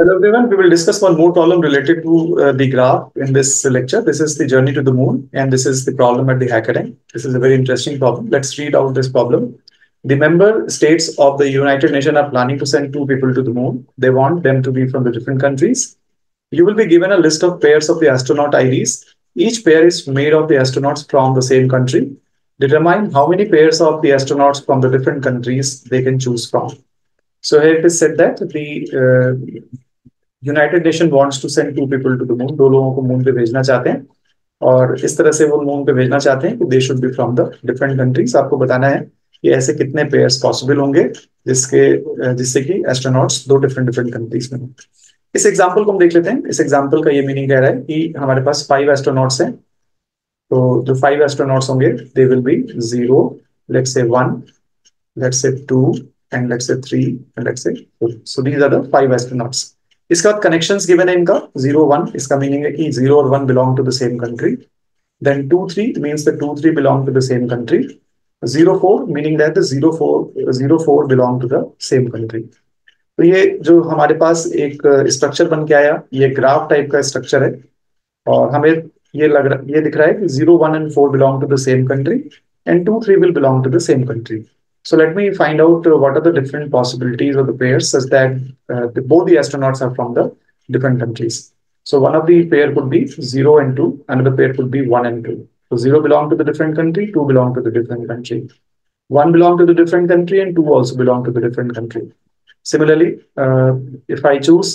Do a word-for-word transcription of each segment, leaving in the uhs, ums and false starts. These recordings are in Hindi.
Hello everyone, we will discuss one more problem related to uh, the graph in this lecture. This is the journey to the moon and this is the problem at the Hackathon. This is a very interesting problem. Let's read out this problem. The member states of the United Nations are planning to send two people to the moon. They want them to be from the different countries. You will be given a list of pairs of the astronaut I Ds. Each pair is made of the astronauts from the same country. Determine how many pairs of the astronauts from the different countries they can choose from. So here it is said that the uh, United Nation wants to send two people to the moon, दो लोगों को मून पे भेजना चाहते हैं और इस तरह से वो मून पे भेजना चाहते हैं कि they should be from the different countries. आपको बताना है कि ऐसे कितने पेयर्स पॉसिबल होंगे जिसके जिससे कि एस्ट्रोनॉट्स दो डिफरेंट डिफरेंट कंट्रीज में हों। इस एग्जांपल को हम देख लेते हैं। इस एग्जांपल का ये मीनिंग कह रहा है कि हमारे पास फाइव एस्ट्रोनॉट्स हैं, तो जो फाइव एस्ट्रोनॉट्स होंगे they will be zero, let's say one, let's say two and let's say three and let's say four. So these are the five astronauts. इसके बाद कनेक्शंस गिवन है इनका जीरो वन, इसका मीनिंग है कि जीरो और one belong to the same country. Then two three means the two three belong to the same country. Zero four meaning that the zero four zero four belong to the same country. तो ये जो हमारे पास एक स्ट्रक्चर बन के आया, ये ग्राफ टाइप का स्ट्रक्चर है और हमें ये लग रहा ये दिख रहा है कि zero one and four belong to the same country and two three will belong to the same country. So let me find out uh, what are the different possibilities of the pairs such that uh, the, both the astronauts are from the different countries. So one of the pair could be zero and two, another pair could be one and two. So zero belong to the different country, two belong to the different country. One belong to the different country and two also belong to the different country. Similarly, uh, if I choose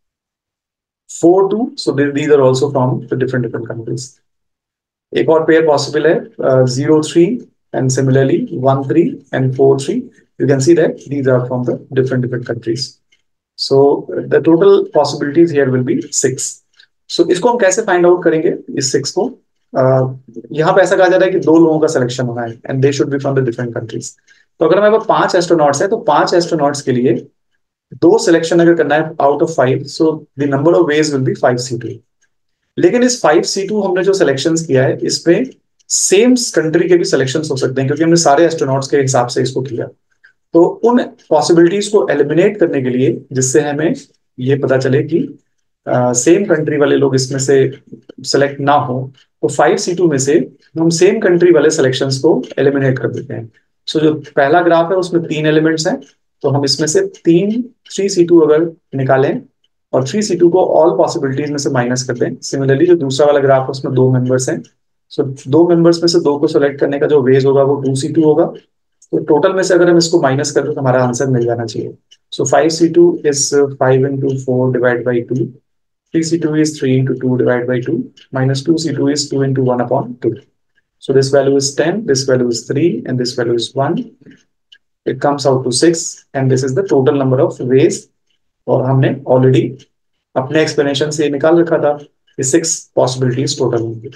four, two, so they, these are also from the different different countries. एक और pair possible है uh, zero, three. And similarly, one, three and four, three, you can see that these are from the different different countries. So the total possibilities here will be six. So इसको हम कैसे find out करेंगे इस six को? uh, यहाँ पे ऐसा कहा जा रहा है कि दो लोगों का सिलेक्शन होना है and they should be from the different countries. तो अगर हमारे पास पांच एस्ट्रोनॉट्स है तो पांच एस्ट्रोनॉट्स के लिए दो सिलेक्शन अगर करना है out of five, so the number of ways will be five C two. लेकिन इस फाइव सी टू हमने जो सिलेक्शन किया है इसमें सेम कंट्री के भी सिलेक्शन हो सकते हैं क्योंकि हमने सारे एस्ट्रोनॉट्स के हिसाब से इसको किया. तो उन पॉसिबिलिटीज को एलिमिनेट करने के लिए, जिससे हमें ये पता चले कि सेम कंट्री वाले लोग इसमें से सिलेक्ट ना हो, तो फाइव सी टू में से हम सेम कंट्री वाले सिलेक्शंस को एलिमिनेट कर देते हैं. सो so, जो पहला ग्राफ है उसमें तीन एलिमेंट्स हैं, तो हम इसमें से तीन थ्री सी टू अगर निकालें और थ्री सी टू को ऑल पॉसिबिलिटीज में से माइनस कर दें. सिमिलरली जो दूसरा वाला ग्राफ है उसमें दो मेंबर्स हैं, सो so, दो मेंबर्स में से दो को सिलेक्ट करने का जो वेज होगा वो टू सी टू होगा. तो टोटल में से अगर हम इसको माइनस करें तो हमारा आंसर मिल जाना चाहिए. So five C two is five into four divide by two, three C two is three into two divide by two, minus two C two is two into one upon two. So this value is ten, this value is three and this value is one. It comes out to six and this is the total number of ways. और हमने ऑलरेडी अपने एक्सप्लेनेशन से निकाल रखा था कि सिक्स पॉसिबिलिटीज टोटल होंगी.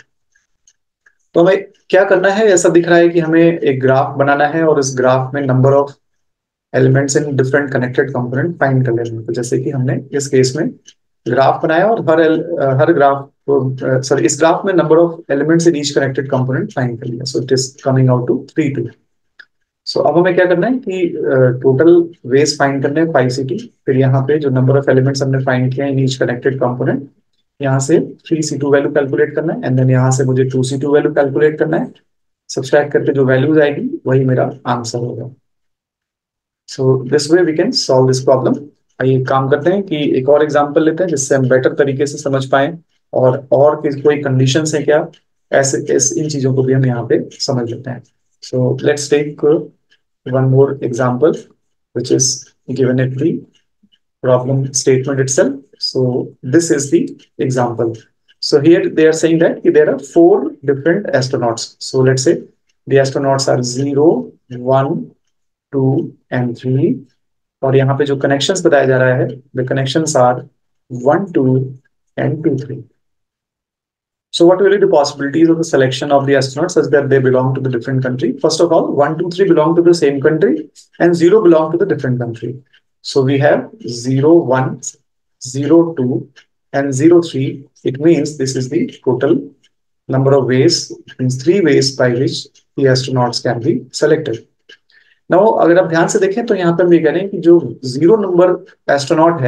तो हमें क्या करना है, ऐसा दिख रहा है कि हमें एक ग्राफ बनाना है और इस ग्राफ में number of elements in different connected component find कर लेना है. तो जैसे कि हमने इस केस में ग्राफ बनाया और हर हर ग्राफ सॉरी इस ग्राफ में number of elements in each connected component find कर लिया. So it is coming out to three two. सो अब हमें क्या करना है कि टोटल वेज फाइंड करने हैं फाइव सी टू. फिर यहाँ पे जो नंबर ऑफ एलिमेंट्स हमने फाइंड किया इन ईच कनेक्टेड कंपोनेंट, यहाँ से three C two value calculate करना है एंड देन यहाँ से मुझे two C two value calculate करना है. सब्सट्रैक्ट करके जो वैल्यूज आएगी वही मेरा आंसर होगा. So this way we can solve this problem. आइए काम करते हैं कि एक और एग्जांपल लेते हैं जिससे हम बेटर तरीके से समझ पाए और और कोई कंडीशंस है क्या, ऐसे इस इन चीजों को भी हम यहाँ पे समझ लेते हैं. So let's take one more example which is given at the problem statement itself. So this is the example. So here they are saying that there are four different astronauts. So let's say the astronauts are zero, one, two and three. और यहाँ पे जो connections बताया जा रहा है, the connections are one, two and two, three. So what will be the possibilities of the selection of the astronauts such that they belong to the different country? First of all, one, two, three belong to the same country and zero belong to the different country. So we have zero, one, zero, two and zero, three. It means this is the total number of ways, means three ways by which the astronauts can be selected. Now अगर आप ध्यान से देखें तो यहाँ पर हम ये कह रहे हैं कि जो जीरो नंबर एस्ट्रोनॉट है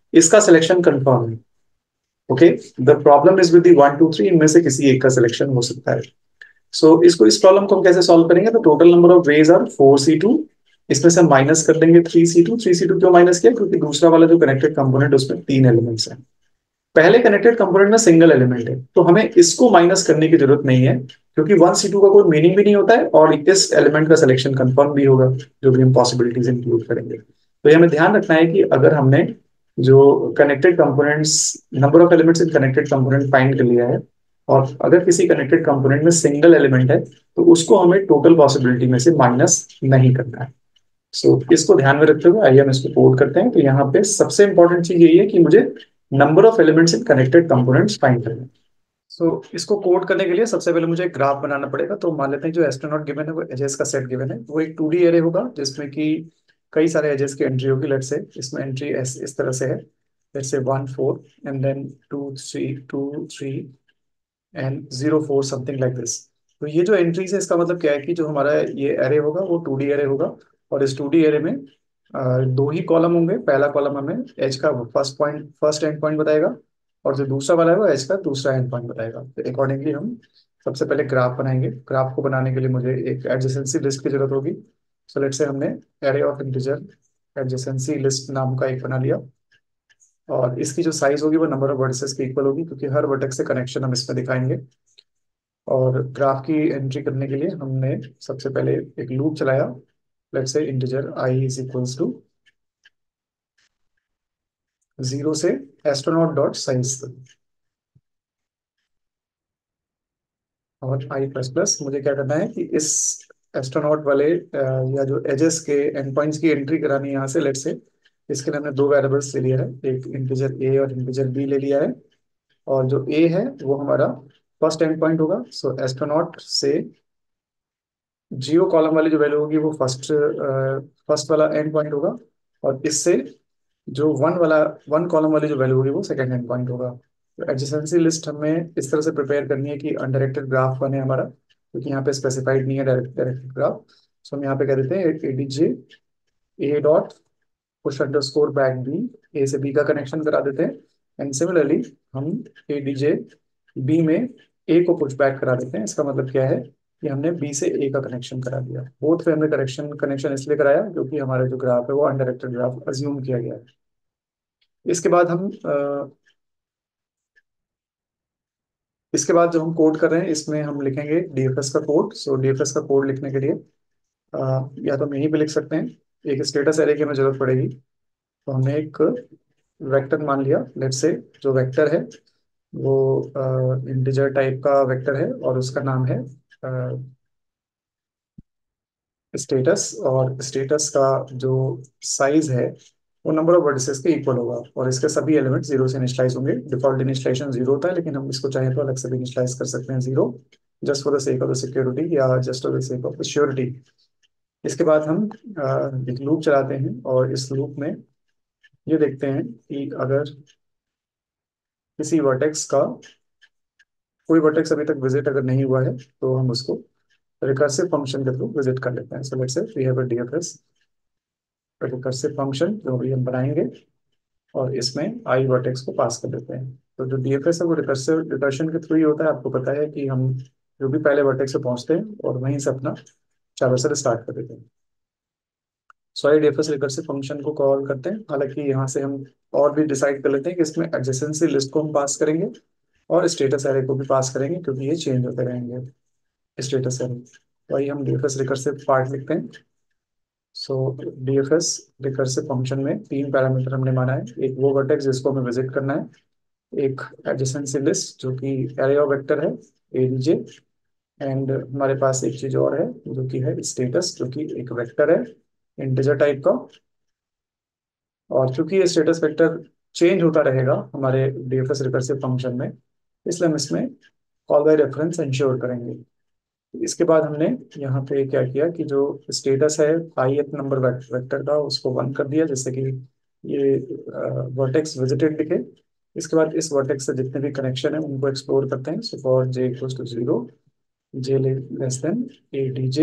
इसका सिलेक्शन कंफर्म है। Okay, the problem is with the one two three, इनमें से किसी एक का सिलेक्शन हो सकता है। सो so, इसको इस प्रॉब्लम को हम कैसे सॉल्व करेंगे? तो total number of ways are four C two, इसमें से हम माइनस कर देंगे three C two. Three C two क्यों माइनस किया? क्योंकि दूसरा वाला जो कनेक्टेड कंपोनेंट उसमें तीन एलिमेंट्स हैं, पहले कनेक्टेड कंपोनेंट में सिंगल एलिमेंट है, तो हमें इसको माइनस करने की जरूरत नहीं है, क्योंकि वन सी टू का कोई मीनिंग भी नहीं होता है और इस एलिमेंट का सिलेक्शन कंफर्म भी होगा जो भी हम पॉसिबिलिटीज इंक्लूड करेंगे। तो ये हमें ध्यान रखना है कि अगर हमने जो connected components, number of elements in connected component find कर लिया है, और अगर किसी कनेक्टेड कंपोनेंट में सिंगल एलिमेंट है, तो उसको हमें टोटल पॉसिबिलिटी में से माइनस नहीं करना है। सो so, इसको ध्यान में रखते हुए आइए हम इसको कोड करते हैं। तो यहाँ पे सबसे इंपॉर्टेंट चीज यही है कि मुझे number of elements in connected components find करना है। सो so, इसको कोड करने के लिए सबसे पहले मुझे एक ग्राफ बनाना पड़ेगा। तो मान लेते हैं जो एस्ट्रोनॉट गिवन है वो एजेस का सेट गिवन है, वो एक टू डी एरे होगा जिसमें कि कई सारे एजेस की एंट्री होगी। लेट्स से इसमें एंट्री इस, इस तरह से है, let's say one four and then two three two three and zero four, something like this. तो ये जो एंट्रीज है इसका मतलब क्या है कि जो हमारा ये एरे होगा वो टू डी एरे होगा, और इस टू डी एरे में अ, दो ही कॉलम होंगे। पहला कॉलम हमें एज का first point, first end point बताएगा, और जो दूसरा वाला है वो एज का दूसरा एंड पॉइंट बताएगा। तो अकॉर्डिंगली हम सबसे पहले ग्राफ बनाएंगे। ग्राफ को बनाने के लिए मुझे एक एडजेसेंसी लिस्ट की जरूरत होगी। सो लेट्स से हमने array of integer adjacency list नाम का एक बना लिया, और इसकी जो साइज होगी वो नंबर ऑफ वर्टिसेस के इक्वल होगी, क्योंकि हर वर्टेक्स से कनेक्शन हम इसमें दिखाएंगे। और ग्राफ की एंट्री करने के लिए हमने सबसे पहले एक लूप चलाया। Let's say integer i is equals to zero से एस्ट्रोनॉट डॉट साइज, और आई प्लस प्लस मुझे क्या करना है कि इस एस्ट्रोनॉट वाले अ, या जो एजेस के एंड पॉइंट्स की एंट्री करानी है यहाँ से। लेट्स से इसके लिए हमने दो वेरिएबल्स ले लिया है, एक इंटीजर ए और इंटीजर बी ले लिया है। और जो ए है वो हमारा फर्स्ट एंड पॉइंट होगा। सो एस्ट्रोनॉट से जियो कॉलम वाली जो वैल्यू होगी वो फर्स्ट फर्स्ट वाला एंड पॉइंट होगा, और इससे जो वन वाला वन कॉलम वाली जो वैल्यू होगी वो सेकंड एंड पॉइंट होगा। तो एडजेसेंसी लिस्ट हमें इस तरह से प्रिपेयर करनी है कि अनडायरेक्टेड ग्राफ बने हमारा, क्योंकि यहाँ पे स्पेसिफाइड नहीं है डायरेक्ट डायरेक्टेड ग्राफ। सो हम यहाँ पे कह देते हैं A D J A dot push under score back B, A से बी का कनेक्शन करा देते हैं। एंड सिमिलरली हम ए डी जे बी में ए को पुश बैक करा देते हैं। इसका मतलब क्या है कि हमने बी से ए का कनेक्शन करा दिया। बोथ पे हमने कनेक्शन कनेक्शन इसलिए कराया क्योंकि हमारा जो ग्राफ है वो अनडायरेक्टेड ग्राफ अज्यूम किया गया है। इसके बाद हम अ, इसके बाद जो हम कोड कर रहे हैं इसमें हम लिखेंगे डी एफ एस का code. So D F S का कोड लिखने के लिए अ, या तो हम यहीं पे लिख सकते हैं, एक स्टेटस एरे की हमें जरूरत पड़ेगी। तो हमने एक वेक्टर मान लिया। लेट्स से जो वेक्टर है वो इंटीजर टाइप का वेक्टर है, और उसका नाम है स्टेटस। और स्टेटस का जो साइज है वो नंबर ऑफ वर्टिसेस के इक्वल होगा, और इसके सभी एलिमेंट जीरो से इनिशियलाइज होंगे। डिफॉल्ट इनिशियलाइजेशन जीरो होता है, लेकिन हम इसको चाहें तो अलग से भी इनिशियलाइज कर सकते हैं zero, just for the sake of the security या just for the sake of the surety. इसके बाद हम अ, एक लूप चलाते हैं, और इस लूप में ये देखते हैं कि अगर किसी वर्टेक्स का कोई वर्टेक्स अभी तक विजिट अगर नहीं हुआ है तो हम उसको रिकर्सिव फंक्शन के थ्रू विजिट कर लेते हैं। So let's say we have a DFS recursive function जो भी हम बनाएंगे, और इसमें आई वर्टेक्स को पास कर देते हैं। तो जो डीएफएस है वो रिकर्सिव रिकर्शन के थ्रू ही होता है। आपको पता है कि हम जो भी पहले वर्टेक्स से पहुंचते हैं और वहीं से अपना ट्रैवर्सल स्टार्ट कर देते हैं। So I DFS recursive function को कॉल करते हैं। हालांकि यहाँ से हम और भी डिसाइड कर लेते हैं कि इसमें एडजेसेंसी लिस्ट को हम पास करेंगे और स्टेटस एरे को भी पास करेंगे, क्योंकि ये चेंज होते रहेंगे स्टेटस एरे। तो आइए हम डीएफएस रिकर्सिव पार्ट लिखते हैं। सो डीएफएस रिकर्सिव फंक्शन में तीन पैरामीटर हमने माना है। एक वो वर्टेक्स जिसको हमें विजिट करना है, एक एडजेसेंसी लिस्ट जो कि एरे ऑफ वेक्टर है एडीजे, एंड हमारे पास एक चीज और है जो कि है स्टेटस, जो कि एक वेक्टर है इंटीजर टाइप का। और चूंकि ये स्टेटस वेक्टर चेंज होता रहेगा हमारे डीएफएस रिकर्सिव फंक्शन में, इसलिए हम इसमें कॉल बाय रेफरेंस इंश्योर करेंगे। इसके बाद हमने यहाँ पे क्या किया कि जो स्टेटस है ith नंबर वेक्टर का उसको वन कर दिया, जिससे कि ये वर्टेक्स विजिटेड दिखे। इसके बाद इस वर्टेक्स से जितने भी कनेक्शन है उनको एक्सप्लोर करते हैं। So for j equals to zero, j less than a D j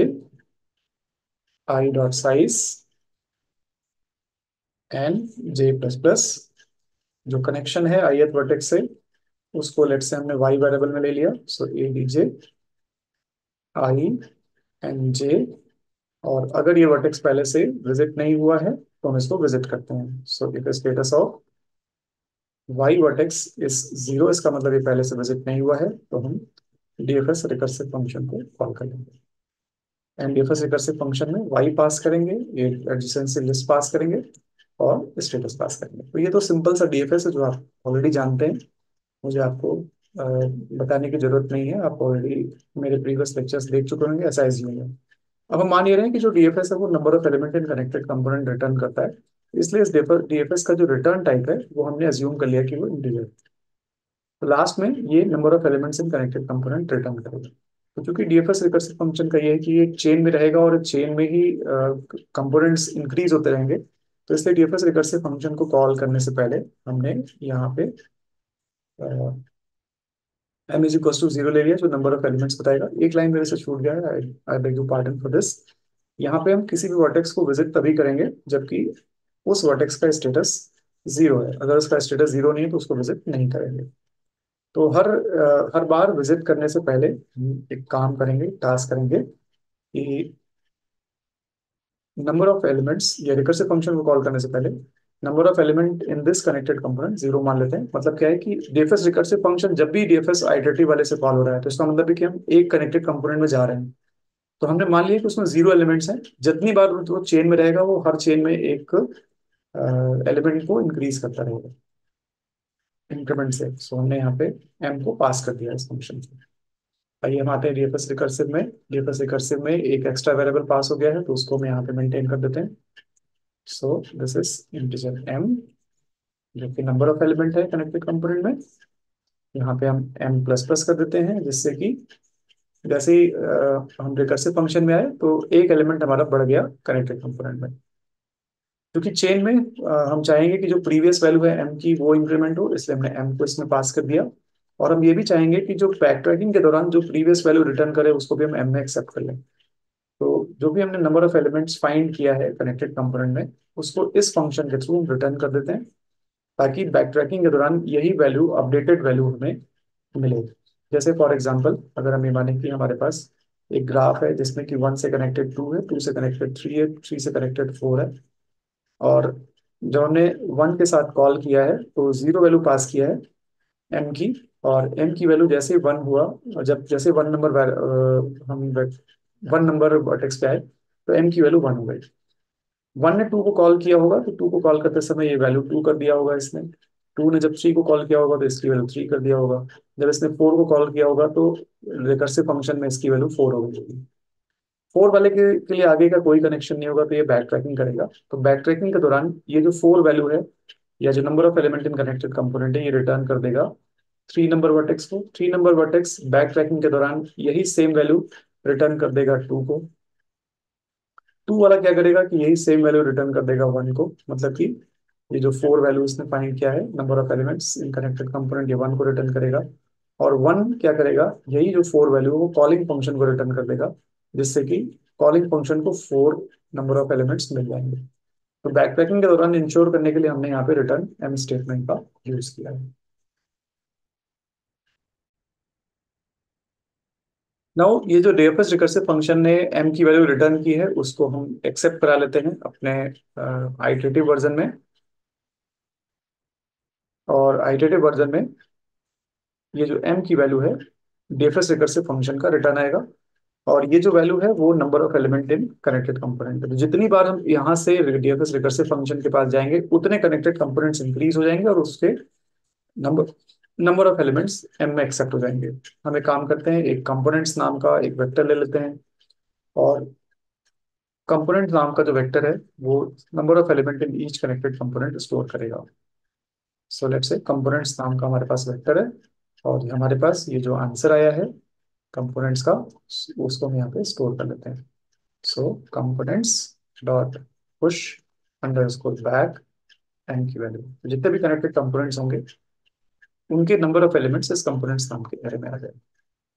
i dot size and j plus plus जो कनेक्शन है ith वर्टेक्स से, उसको लेट से हमने y वेरिएबल में ले लिया। सो ए डीजे आई एन जे, और अगर ये वर्टेक्स पहले से विजिट नहीं हुआ है तो हम इसको विजिट करते हैं। So if status of y vertex is zero, इसका मतलब ये पहले से विजिट नहीं हुआ है, तो हम डीएफएस रिकर्सिव फंक्शन को कॉल करेंगे। एंड डीएफएस रिकर्सिव फंक्शन में वाई पास करेंगे, ये एडजेसेंसी लिस्ट पास करेंगे और स्टेटस पास करेंगे। तो ये तो सिंपल सा डीएफएस है जो आप ऑलरेडी जानते हैं, मुझे आपको अ, बताने की जरूरत नहीं है, आप ऑलरेडी मेरे प्रीवियस लेक्चर्स देख चुके होंगे, ऐसा एज्यूम है। अब हम मान ये रहे हैं कि जो डीएफएस है वो number of element in connected component return करता है, इसलिए इस डीएफएस का जो रिटर्न टाइप है वो हमने अज्यूम कर लिया कि वो इंटीजर। तो लास्ट में ये number of elements in connected component return करेगा। तो चूंकि डीएफएस रिकर्सिव फंक्शन का ये है कि ये चेन में रहेगा और चेन में ही कंपोनेंट्स इंक्रीज होते रहेंगे, तो इसलिए डीएफएस रिकर्सिव फंक्शन को कॉल करने से पहले हमने यहाँ पे m is equal to zero ले लिया, जो नंबर ऑफ एलिमेंट्स बताएगा। एक लाइन मेरे से छूट गया है, I I beg you pardon for this. यहाँ पे हम किसी भी वर्टेक्स को विजिट तभी करेंगे जबकि उस वर्टेक्स का स्टेटस जीरो है, अगर उसका स्टेटस जीरो नहीं है तो उसको विजिट नहीं करेंगे। तो हर अ, हर बार विजिट करने से पहले हम एक काम करेंगे, टास्क करेंगे कि नंबर ऑफ एलिमेंट्स, या रिकर्सिव फंक्शन को कॉल करने से पहले number of element in this connected component zero मान लेते हैं। मतलब क्या है कि डीएफएस रिकर्सिव फंक्शन जब भी डीएफएस आइटरेटिव वाले से कॉल हो रहा है तो इसका मतलब है कि हम एक कनेक्टेड कंपोनेंट में जा रहे हैं। तो हमने मान लिया कि उसमें जीरो एलिमेंट्स हैं, जितनी बार वो चेन में रहेगा वो हर चेन में एक एलिमेंट को इंक्रीज करता रहेगा इंक्रीमेंट से। सो हमने यहाँ पे एम को पास कर दिया इस फंक्शन से। आइए हम आते हैं डीएफएस रिकर्सिव में। डीएफएस रिकर्सिव में एक एक्स्ट्रा वेरिएबल पास हो गया है, तो उसको हम यहाँ पे मेंटेन कर देते हैं। So this is integer m, जो कि नंबर ऑफ एलिमेंट है कनेक्टेड कंपोनेंट में। यहाँ पे हम एम प्लस प्लस कर देते हैं, जिससे कि जैसे ही अ, हम रिकर्सिव फंक्शन में आए तो एक एलिमेंट हमारा बढ़ गया कनेक्टेड कंपोनेंट में। क्योंकि चेन में अ, हम चाहेंगे कि जो प्रीवियस वैल्यू है एम की वो इंक्रीमेंट हो, इसलिए हमने एम को इसमें पास कर दिया। और हम ये भी चाहेंगे कि जो बैक ट्रैकिंग के दौरान जो प्रीवियस वैल्यू रिटर्न करे उसको भी हम एम में एक्सेप्ट कर लें। तो जो भी हमने नंबर ऑफ एलिमेंट्स फाइंड किया है कनेक्टेड कंपोनेंट में, उसको इस फंक्शन के थ्रू हम रिटर्न कर देते हैं, ताकि बैक ट्रैकिंग के दौरान यही वैल्यू, अपडेटेड वैल्यू हमें मिले। जैसे फॉर एग्जांपल अगर हम ये माने कि हमारे पास एक ग्राफ है जिसमें कि वन से कनेक्टेड टू है, टू से कनेक्टेड थ्री है, थ्री से कनेक्टेड फोर है, और जब हमने वन के साथ कॉल किया है तो जीरो वैल्यू पास किया है एम की, और एम की वैल्यू जैसे वन हुआ, और जब जैसे वन नंबर हम वन नंबर वर्टेक्स पे आए तो एम की वैल्यू वन हो गई। वन ने टू को कॉल किया होगा तो टू को कॉल करते समय ये वैल्यू टू कर दिया होगा इसने। टू ने जब थ्री को कॉल किया होगा तो इसकी वैल्यू थ्री कर दिया होगा। जब इसने फोर को कॉल किया होगा तो रिकर्सिव फंक्शन में इसकी वैल्यू फोर हो गई होगी। फोर वाले के, के लिए आगे का कोई कनेक्शन नहीं होगा, तो ये बैक ट्रैकिंग करेगा। तो बैक ट्रैकिंग के दौरान ये जो फोर वैल्यू है, या जो number of element in connected component है, ये रिटर्न कर देगा थ्री नंबर वर्टेक्स को। Three number vertex backtracking के दौरान यही सेम वैल्यू रिटर्न कर देगा टू को। टू वाला क्या करेगा कि यही सेम वैल्यू रिटर्न कर देगा वन को। मतलब कि ये जो फोर वैल्यू इसने फाइंड किया है number of elements in connected component, ये वन को रिटर्न करेगा। और वन क्या करेगा, यही जो फोर वैल्यू वो कॉलिंग फंक्शन को रिटर्न कर देगा, जिससे कि कॉलिंग फंक्शन को फोर नंबर ऑफ एलिमेंट्स मिल जाएंगे। तो बैकट्रैकिंग के दौरान इंश्योर करने के लिए हमने यहाँ पे रिटर्न एम स्टेटमेंट का यूज किया है। नाउ ये जो डीएफएस रिकर्सिव फंक्शन ने एम की वैल्यू रिटर्न की है, उसको हम एक्सेप्ट करा लेते हैं अपने आइटरेटिव वर्जन में। और आइटरेटिव वर्जन में ये जो एम की वैल्यू है डीएफएस रिकर्सिव फंक्शन का रिटर्न आएगा। और ये जो वैल्यू है वो number of element in connected component है। तो जितनी बार हम यहाँ से डीएफएस रिकर्सिव फंक्शन के पास जाएंगे उतने कनेक्टेड कंपोनेंट्स इंक्रीज हो जाएंगे और उसके number number of elements m में एक्सेप्ट हो जाएंगे। हम एक काम करते हैं, एक कंपोनेंट्स नाम का एक वेक्टर ले लेते हैं, और कंपोनेंट नाम का जो वेक्टर है वो number of element in each connected component store करेगा। सो लेट्स से कंपोनेंट्स नाम का हमारे पास वेक्टर है, और हमारे पास ये जो आंसर आया है कंपोनेंट्स का, उसको हम यहाँ पे स्टोर कर लेते हैं। So components dot push under score back m की वैल्यू, जितने भी कनेक्टेड कंपोनेंट्स होंगे उनके नंबर ऑफ एलिमेंट्स इस कंपोनेंट्स नाम के एरे में आ जाएंगे।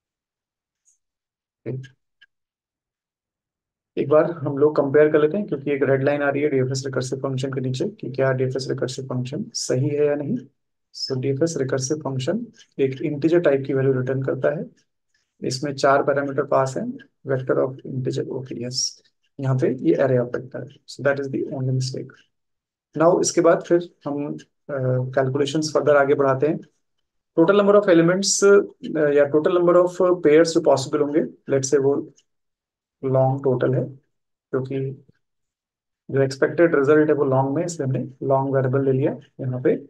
एक बार हम लोग कंपेयर कर लेते हैं, क्योंकि एक रेड लाइन आ रही है डीएफएस रिकर्सिव फंक्शन के नीचे, कि क्या डीएफएस रिकर्सिव फंक्शन सही है या नहीं। सो डीएफएस रिकर्सिव फंक्शन एक इंटीजर टाइप की वैल्यू रिटर्न करता है। इसमें चार पैरामीटर पास हैं, vector of integer, okay yes, यहाँ पे ये एरे ऑफ वेक्टर है, so that is the only mistake. Now इसके बाद फिर हम कैलकुलेशंस फर्दर आगे बढ़ाते हैं। टोटल नंबर ऑफ एलिमेंट्स या टोटल नंबर ऑफ पेयर्स जो पॉसिबल होंगे, लेट्स से वो लॉन्ग टोटल है, क्योंकि जो एक्सपेक्टेड रिजल्ट है वो लॉन्ग में, इसलिए हमने लॉन्ग वेरिएबल ले लिया यहाँ पे।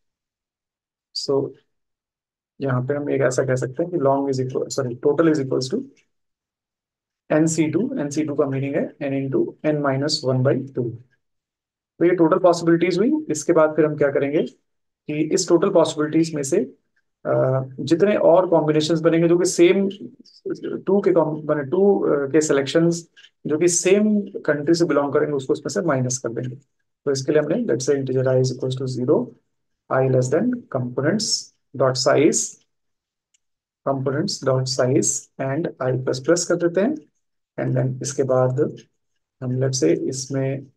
सो so, यहाँ पे हम एक ऐसा कह सकते हैं कि long is equal, sorry, total is equals to n c two. N c two का मीनिंग है n into n minus one by two. तो ये टोटल पॉसिबिलिटीज हुई। इसके बाद फिर हम क्या करेंगे कि इस टोटल पॉसिबिलिटीज में से अ, जितने और कॉम्बिनेशंस बनेंगे जो कि सेम टू के बने टू के सिलेक्शंस जो कि सेम कंट्री से बिलोंग करेंगे, उसको उसमें से माइनस कर देंगे। तो इसके लिए हमने let's say integer i is equal to zero, i less than components dot size, components dot size and i plus plus कर देते हैं। एंड देन इसके बाद हम लेट्स से इसमें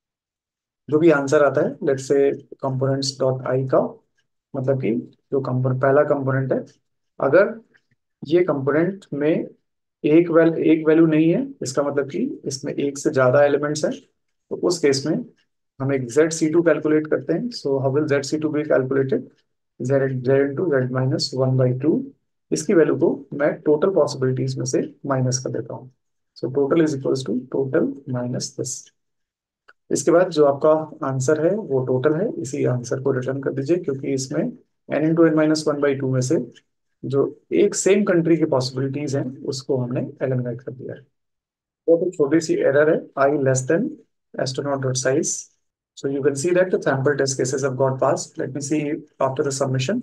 जो भी आंसर आता है, लेट्स से कंपोनेंट्स डॉट आई का मतलब कि जो कंपोनेंट पहला कंपोनेंट है, अगर ये कंपोनेंट में एक वैल एक वैल्यू नहीं है, इसका मतलब कि इसमें एक से ज्यादा एलिमेंट्स हैं, तो उस केस में हम एक जेड सी टू कैलकुलेट करते हैं। So how will z c two be calculated, z z into z minus one by two. इसकी वैल्यू को मैं टोटल पॉसिबिलिटीज में से माइनस कर देता हूँ। So total is equals to total minus this. इसके बाद जो आपका आंसर है वो टोटल है, इसी आंसर को रिटर्न कर दीजिए, क्योंकि इसमें n into n minus one by two में से जो एक सेम कंट्री की पॉसिबिलिटीज हैं उसको हमने एलिमिनेट कर दिया है। तो एक छोटी सी एरर है, i less than astronaut dot size. So you can see that the sample test cases have got passed. Let me see after the submission.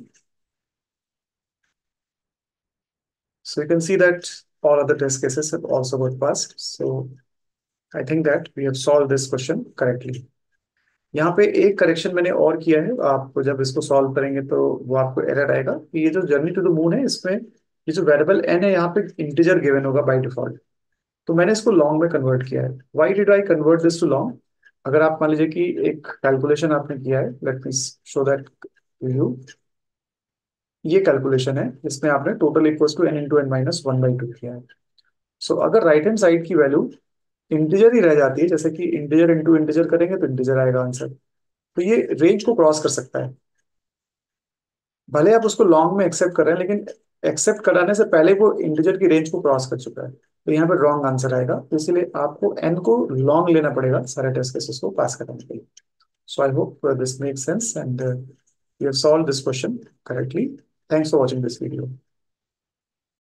So you can see that all other test cases have also got passed. So I think that we have solved this question correctly. यहाँ पे एक करेक्शन मैंने और किया है, आप जब इसको सॉल्व करेंगे तो वो आपको एरर आएगा कि ये जो जर्नी टू द मून है, इसमें ये जो वेरिएबल एन है यहाँ पे इंटीजर गिवन होगा बाय डिफॉल्ट, तो मैंने इसको लॉन्ग में कन्वर्ट किया है। Why did I convert this to long? अगर आप मान लीजिए कि एक कैलकुलेशन आपने किया है, let me show that to you. ये कैलकुलेशन है जिसमें आपने total equals to n into n minus one by two किया है। सो so, अगर राइट हैंड साइड की वैल्यू इंटीजर ही रह जाती है, जैसे कि इंटीजर इंटू इंटीजर करेंगे तो इंटीजर आएगा आंसर, तो ये रेंज को क्रॉस कर सकता है। भले आप उसको लॉन्ग में एक्सेप्ट कर रहे हैं, लेकिन एक्सेप्ट कराने से पहले वो इंटीजर की रेंज को क्रॉस कर चुका है, तो यहाँ पे रॉन्ग आंसर आएगा। तो इसीलिए आपको एन को लॉन्ग लेना पड़ेगा सारे टेस्ट केसेस को पास करने के लिए। So I hope this makes sense and you have solve this question correctly. Thanks for watching this video.